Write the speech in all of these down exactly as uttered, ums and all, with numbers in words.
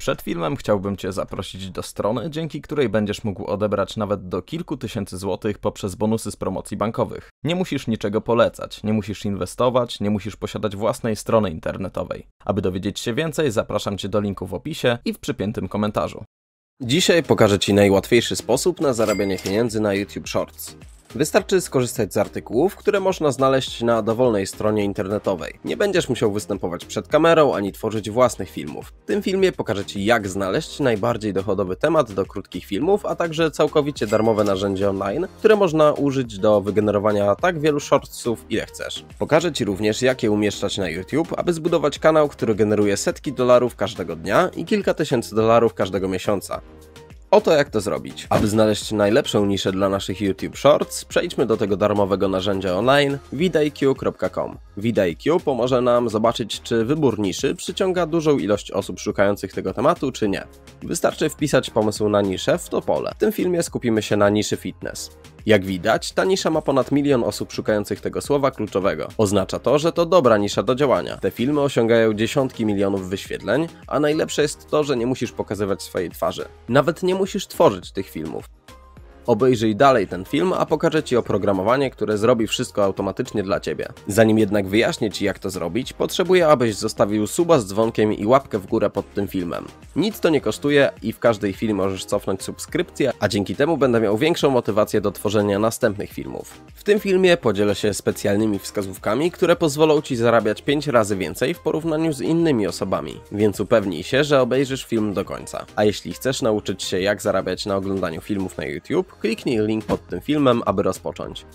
Przed filmem chciałbym Cię zaprosić do strony, dzięki której będziesz mógł odebrać nawet do kilku tysięcy złotych poprzez bonusy z promocji bankowych. Nie musisz niczego polecać, nie musisz inwestować, nie musisz posiadać własnej strony internetowej. Aby dowiedzieć się więcej, zapraszam Cię do linku w opisie i w przypiętym komentarzu. Dzisiaj pokażę Ci najłatwiejszy sposób na zarabianie pieniędzy na YouTube Shorts. Wystarczy skorzystać z artykułów, które można znaleźć na dowolnej stronie internetowej. Nie będziesz musiał występować przed kamerą, ani tworzyć własnych filmów. W tym filmie pokażę Ci, jak znaleźć najbardziej dochodowy temat do krótkich filmów, a także całkowicie darmowe narzędzie online, które można użyć do wygenerowania tak wielu shortsów, ile chcesz. Pokażę Ci również, jak je umieszczać na YouTube, aby zbudować kanał, który generuje setki dolarów każdego dnia i kilka tysięcy dolarów każdego miesiąca. Oto jak to zrobić. Aby znaleźć najlepszą niszę dla naszych YouTube Shorts, przejdźmy do tego darmowego narzędzia online vidIQ kropka com. vidIQ pomoże nam zobaczyć, czy wybór niszy przyciąga dużą ilość osób szukających tego tematu, czy nie. Wystarczy wpisać pomysł na niszę w to pole. W tym filmie skupimy się na niszy fitness. Jak widać, ta nisza ma ponad milion osób szukających tego słowa kluczowego. Oznacza to, że to dobra nisza do działania. Te filmy osiągają dziesiątki milionów wyświetleń, a najlepsze jest to, że nie musisz pokazywać swojej twarzy. Nawet nie musisz tworzyć tych filmów. Obejrzyj dalej ten film, a pokażę Ci oprogramowanie, które zrobi wszystko automatycznie dla Ciebie. Zanim jednak wyjaśnię Ci, jak to zrobić, potrzebuję, abyś zostawił suba z dzwonkiem i łapkę w górę pod tym filmem. Nic to nie kosztuje i w każdej chwili możesz cofnąć subskrypcję, a dzięki temu będę miał większą motywację do tworzenia następnych filmów. W tym filmie podzielę się specjalnymi wskazówkami, które pozwolą Ci zarabiać pięć razy więcej w porównaniu z innymi osobami, więc upewnij się, że obejrzysz film do końca. A jeśli chcesz nauczyć się, jak zarabiać na oglądaniu filmów na YouTube, kliknij link pod tym filmem, aby rozpocząć.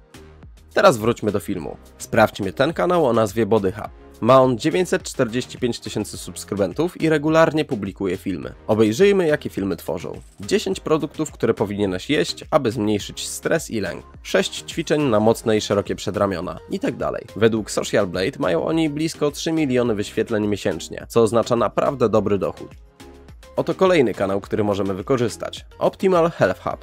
Teraz wróćmy do filmu. Sprawdźmy ten kanał o nazwie Body Hub. Ma on dziewięćset czterdzieści pięć tysięcy subskrybentów i regularnie publikuje filmy. Obejrzyjmy, jakie filmy tworzą. dziesięć produktów, które powinieneś jeść, aby zmniejszyć stres i lęk. sześć ćwiczeń na mocne i szerokie przedramiona i tak dalej. Według Social Blade mają oni blisko trzy miliony wyświetleń miesięcznie, co oznacza naprawdę dobry dochód. Oto kolejny kanał, który możemy wykorzystać. Optimal Health Hub.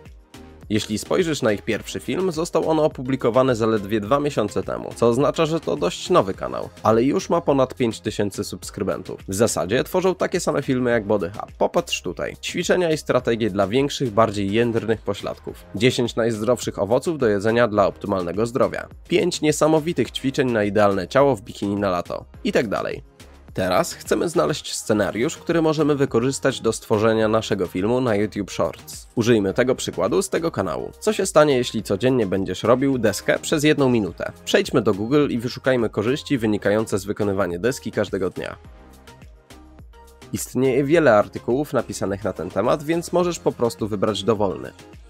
Jeśli spojrzysz na ich pierwszy film, został on opublikowany zaledwie dwa miesiące temu, co oznacza, że to dość nowy kanał, ale już ma ponad pięć tysięcy subskrybentów. W zasadzie tworzą takie same filmy jak Body Hub. Popatrz tutaj. Ćwiczenia i strategie dla większych, bardziej jędrnych pośladków. dziesięć najzdrowszych owoców do jedzenia dla optymalnego zdrowia. pięć niesamowitych ćwiczeń na idealne ciało w bikini na lato. I tak dalej. Teraz chcemy znaleźć scenariusz, który możemy wykorzystać do stworzenia naszego filmu na YouTube Shorts. Użyjmy tego przykładu z tego kanału. Co się stanie, jeśli codziennie będziesz robił deskę przez jedną minutę? Przejdźmy do Google i wyszukajmy korzyści wynikające z wykonywania deski każdego dnia. Istnieje wiele artykułów napisanych na ten temat, więc możesz po prostu wybrać dowolny.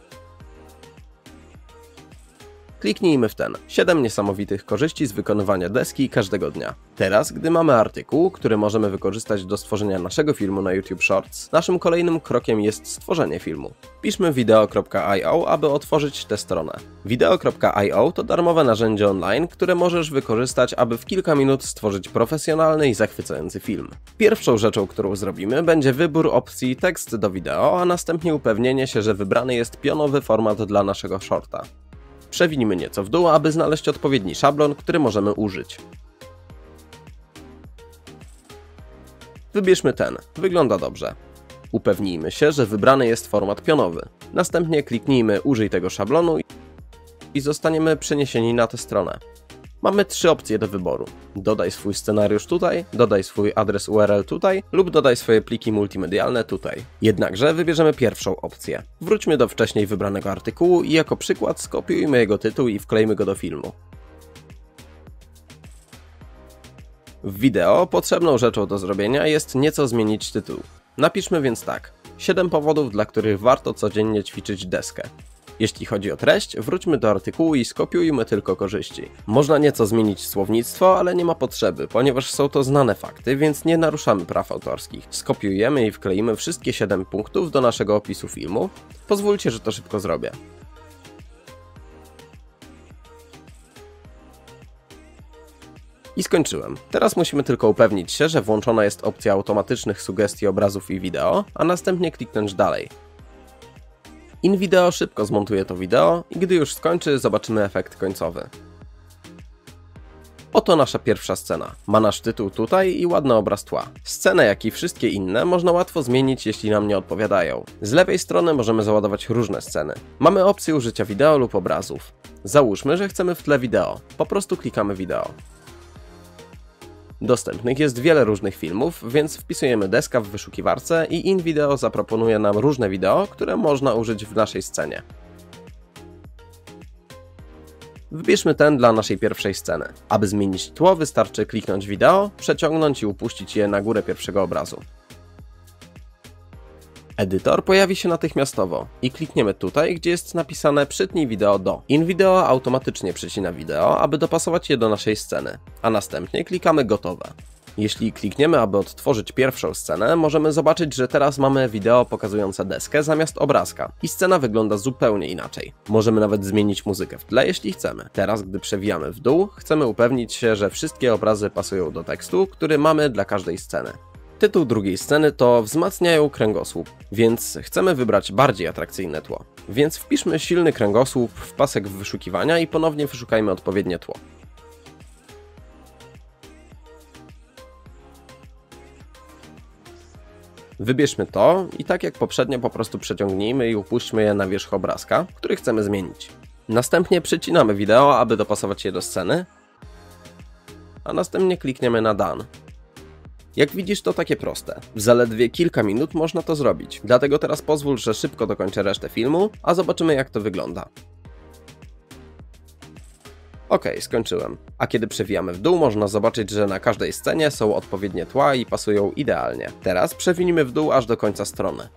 Kliknijmy w ten. siedem niesamowitych korzyści z wykonywania deski każdego dnia. Teraz, gdy mamy artykuł, który możemy wykorzystać do stworzenia naszego filmu na YouTube Shorts, naszym kolejnym krokiem jest stworzenie filmu. Piszmy video kropka io, aby otworzyć tę stronę. video kropka io to darmowe narzędzie online, które możesz wykorzystać, aby w kilka minut stworzyć profesjonalny i zachwycający film. Pierwszą rzeczą, którą zrobimy, będzie wybór opcji tekst do wideo, a następnie upewnienie się, że wybrany jest pionowy format dla naszego shorta. Przewinijmy nieco w dół, aby znaleźć odpowiedni szablon, który możemy użyć. Wybierzmy ten. Wygląda dobrze. Upewnijmy się, że wybrany jest format pionowy. Następnie kliknijmy Użyj tego szablonu i zostaniemy przeniesieni na tę stronę. Mamy trzy opcje do wyboru. Dodaj swój scenariusz tutaj, dodaj swój adres U R L tutaj lub dodaj swoje pliki multimedialne tutaj. Jednakże wybierzemy pierwszą opcję. Wróćmy do wcześniej wybranego artykułu i jako przykład skopiujmy jego tytuł i wklejmy go do filmu. W wideo potrzebną rzeczą do zrobienia jest nieco zmienić tytuł. Napiszmy więc tak. siedem powodów, dla których warto codziennie ćwiczyć deskę. Jeśli chodzi o treść, wróćmy do artykułu i skopiujmy tylko korzyści. Można nieco zmienić słownictwo, ale nie ma potrzeby, ponieważ są to znane fakty, więc nie naruszamy praw autorskich. Skopiujemy i wkleimy wszystkie siedem punktów do naszego opisu filmu. Pozwólcie, że to szybko zrobię. I skończyłem. Teraz musimy tylko upewnić się, że włączona jest opcja automatycznych sugestii obrazów i wideo, a następnie kliknąć dalej. InVideo szybko zmontuje to wideo i gdy już skończy, zobaczymy efekt końcowy. Oto nasza pierwsza scena. Ma nasz tytuł tutaj i ładny obraz tła. Scenę, jak i wszystkie inne można łatwo zmienić, jeśli nam nie odpowiadają. Z lewej strony możemy załadować różne sceny. Mamy opcję użycia wideo lub obrazów. Załóżmy, że chcemy w tle wideo. Po prostu klikamy wideo. Dostępnych jest wiele różnych filmów, więc wpisujemy deska w wyszukiwarce i InVideo zaproponuje nam różne wideo, które można użyć w naszej scenie. Wybierzmy ten dla naszej pierwszej sceny. Aby zmienić tło, wystarczy kliknąć wideo, przeciągnąć i upuścić je na górę pierwszego obrazu. Edytor pojawi się natychmiastowo i klikniemy tutaj, gdzie jest napisane przytnij wideo do. InVideo automatycznie przycina wideo, aby dopasować je do naszej sceny, a następnie klikamy gotowe. Jeśli klikniemy, aby odtworzyć pierwszą scenę, możemy zobaczyć, że teraz mamy wideo pokazujące deskę zamiast obrazka i scena wygląda zupełnie inaczej. Możemy nawet zmienić muzykę w tle, jeśli chcemy. Teraz, gdy przewijamy w dół, chcemy upewnić się, że wszystkie obrazy pasują do tekstu, który mamy dla każdej sceny. Tytuł drugiej sceny to wzmacniają kręgosłup, więc chcemy wybrać bardziej atrakcyjne tło. Więc wpiszmy silny kręgosłup w pasek wyszukiwania i ponownie wyszukajmy odpowiednie tło. Wybierzmy to i tak jak poprzednio po prostu przeciągnijmy i upuśćmy je na wierzch obrazka, który chcemy zmienić. Następnie przycinamy wideo, aby dopasować je do sceny, a następnie klikniemy na Done. Jak widzisz, to takie proste. W zaledwie kilka minut można to zrobić, dlatego teraz pozwól, że szybko dokończę resztę filmu, a zobaczymy jak to wygląda. Ok, skończyłem. A kiedy przewijamy w dół, można zobaczyć, że na każdej scenie są odpowiednie tła i pasują idealnie. Teraz przewinijmy w dół aż do końca strony.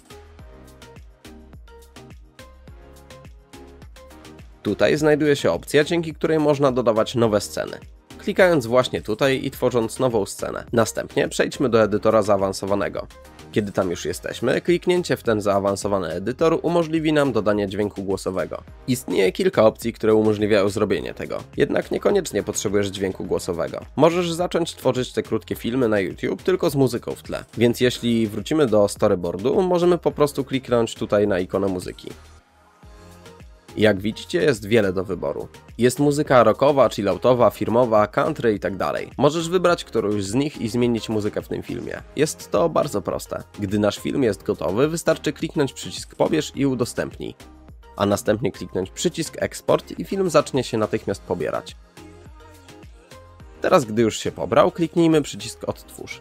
Tutaj znajduje się opcja, dzięki której można dodawać nowe sceny. Klikając właśnie tutaj i tworząc nową scenę. Następnie przejdźmy do edytora zaawansowanego. Kiedy tam już jesteśmy, kliknięcie w ten zaawansowany edytor umożliwi nam dodanie dźwięku głosowego. Istnieje kilka opcji, które umożliwiają zrobienie tego, jednak niekoniecznie potrzebujesz dźwięku głosowego. Możesz zacząć tworzyć te krótkie filmy na YouTube tylko z muzyką w tle, więc jeśli wrócimy do storyboardu, możemy po prostu kliknąć tutaj na ikonę muzyki. Jak widzicie, jest wiele do wyboru. Jest muzyka rockowa, chilloutowa, filmowa, country itd. Możesz wybrać którąś z nich i zmienić muzykę w tym filmie. Jest to bardzo proste. Gdy nasz film jest gotowy, wystarczy kliknąć przycisk pobierz i udostępnij, a następnie kliknąć przycisk eksport i film zacznie się natychmiast pobierać. Teraz, gdy już się pobrał, kliknijmy przycisk odtwórz.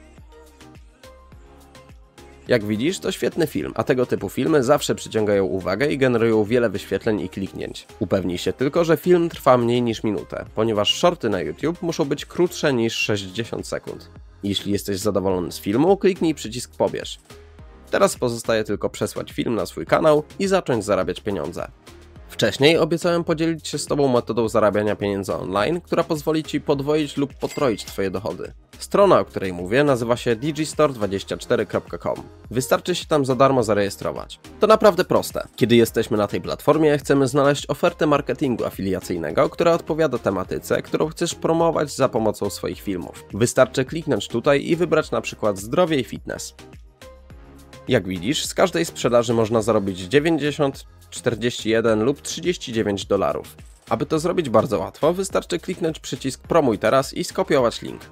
Jak widzisz, to świetny film, a tego typu filmy zawsze przyciągają uwagę i generują wiele wyświetleń i kliknięć. Upewnij się tylko, że film trwa mniej niż minutę, ponieważ shorty na YouTube muszą być krótsze niż sześćdziesiąt sekund. Jeśli jesteś zadowolony z filmu, kliknij przycisk pobierz. Teraz pozostaje tylko przesłać film na swój kanał i zacząć zarabiać pieniądze. Wcześniej obiecałem podzielić się z Tobą metodą zarabiania pieniędzy online, która pozwoli Ci podwoić lub potroić Twoje dochody. Strona, o której mówię, nazywa się digistore dwadzieścia cztery kropka com. Wystarczy się tam za darmo zarejestrować. To naprawdę proste. Kiedy jesteśmy na tej platformie, chcemy znaleźć ofertę marketingu afiliacyjnego, która odpowiada tematyce, którą chcesz promować za pomocą swoich filmów. Wystarczy kliknąć tutaj i wybrać na przykład zdrowie i fitness. Jak widzisz, z każdej sprzedaży można zarobić dziewięćdziesiąt, czterdzieści jeden lub trzydzieści dziewięć dolarów. Aby to zrobić bardzo łatwo, wystarczy kliknąć przycisk promuj teraz i skopiować link.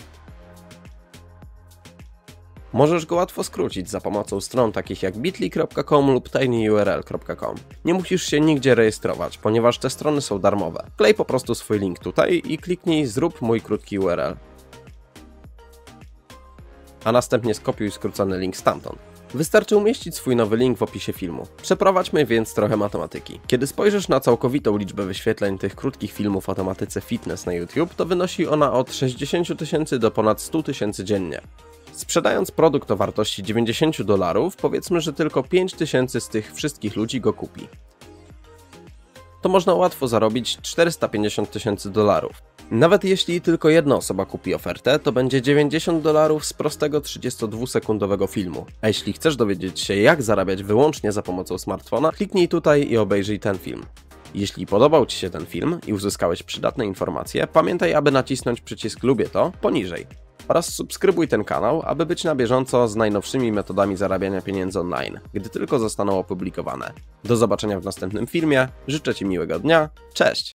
Możesz go łatwo skrócić za pomocą stron takich jak bit.ly kropka com lub tinyurl kropka com. Nie musisz się nigdzie rejestrować, ponieważ te strony są darmowe. Wklej po prostu swój link tutaj i kliknij zrób mój krótki U R L. A następnie skopiuj skrócony link stamtąd. Wystarczy umieścić swój nowy link w opisie filmu. Przeprowadźmy więc trochę matematyki. Kiedy spojrzysz na całkowitą liczbę wyświetleń tych krótkich filmów o tematyce fitness na YouTube, to wynosi ona od sześćdziesięciu tysięcy do ponad stu tysięcy dziennie. Sprzedając produkt o wartości dziewięćdziesiąt dolarów, powiedzmy, że tylko pięć tysięcy z tych wszystkich ludzi go kupi. To można łatwo zarobić czterysta pięćdziesiąt tysięcy dolarów. Nawet jeśli tylko jedna osoba kupi ofertę, to będzie dziewięćdziesiąt dolarów z prostego trzydziestodwusekundowego filmu. A jeśli chcesz dowiedzieć się, jak zarabiać wyłącznie za pomocą smartfona, kliknij tutaj i obejrzyj ten film. Jeśli podobał Ci się ten film i uzyskałeś przydatne informacje, pamiętaj, aby nacisnąć przycisk lubię to poniżej. Oraz subskrybuj ten kanał, aby być na bieżąco z najnowszymi metodami zarabiania pieniędzy online, gdy tylko zostaną opublikowane. Do zobaczenia w następnym filmie, życzę Ci miłego dnia, cześć!